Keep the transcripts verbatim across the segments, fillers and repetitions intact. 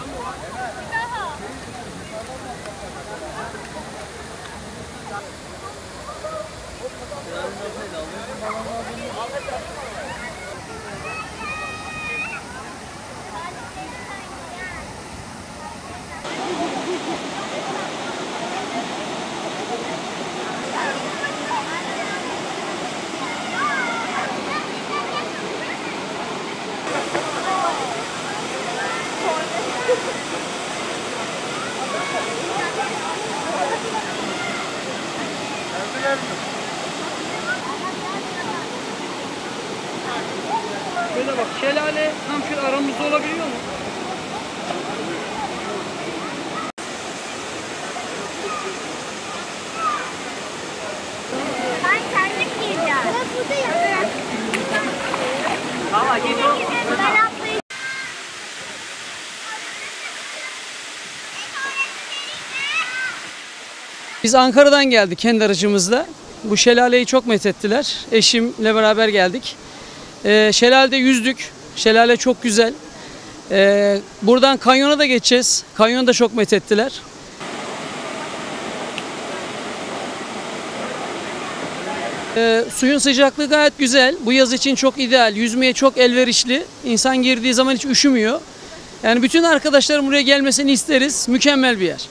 Böyle bak, şelale tam şu aramızda olabiliyor mu? Ben kendim gireceğim. Ben buradayım. Valla geliyor. Ben atlayacağım. Biz Ankara'dan geldik kendi aracımızla. Bu şelaleyi çok methettiler. Eşimle beraber geldik. Ee, şelalede yüzdük. Şelale çok güzel. Ee, buradan kanyona da geçeceğiz. Kanyon da çok methettiler. Ee, suyun sıcaklığı gayet güzel. Bu yaz için çok ideal. Yüzmeye çok elverişli. İnsan girdiği zaman hiç üşümüyor. Yani bütün arkadaşlarım buraya gelmesini isteriz. Mükemmel bir yer.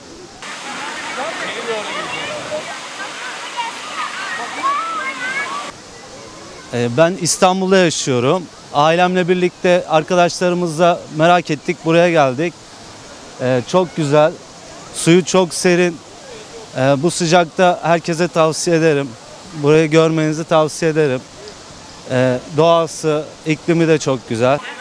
Ben İstanbul'da yaşıyorum. Ailemle birlikte arkadaşlarımızla merak ettik, buraya geldik. Çok güzel, suyu çok serin. Bu sıcakta herkese tavsiye ederim. Burayı görmenizi tavsiye ederim. Doğası, iklimi de çok güzel.